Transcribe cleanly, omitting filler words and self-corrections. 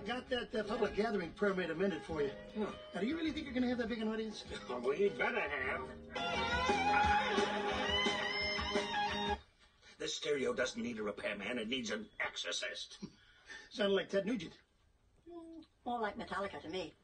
got that public gathering permit amended for you. Hmm. Now, do you really think you're going to have that big an audience? Well, you better have. This stereo doesn't need a repairman. It needs an exorcist. Sounded like Ted Nugent. More like Metallica to me.